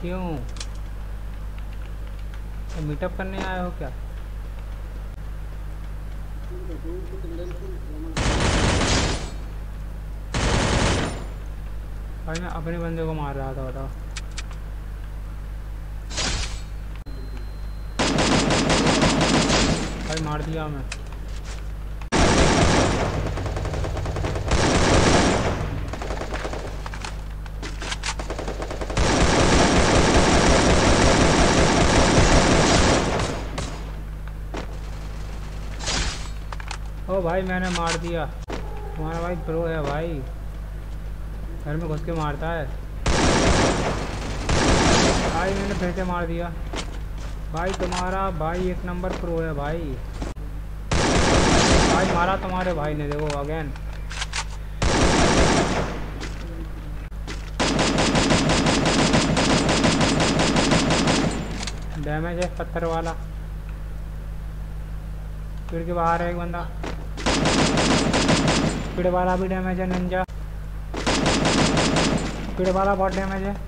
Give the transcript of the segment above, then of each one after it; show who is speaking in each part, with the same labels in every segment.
Speaker 1: क्यों? तो मीटअप करने आए हो क्या? भाई मैं अपने बंदे को मार रहा था, बताओ। भाई मार दिया मैं। ओ भाई मैंने मार दिया। तुम्हारा भाई प्रो है भाई, घर में घुस के मारता है। भाई मैंने फिर से मार दिया। भाई तुम्हारा भाई एक नंबर प्रो है भाई। भाई मारा तुम्हारे भाई ने, देखो अगेन। डैमेज है पत्थर वाला। पेड़ के बाहर है एक बंदा। पेड़ वाला भी डैमेज है निंजा। पेड़ वाला बहुत डैमेज है।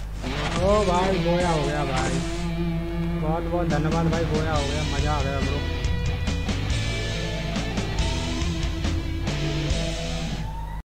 Speaker 1: ओ भाई बोया हो गया भाई, बहुत बहुत धन्यवाद भाई, बोया हो गया, मज़ा आ गया ब्रो।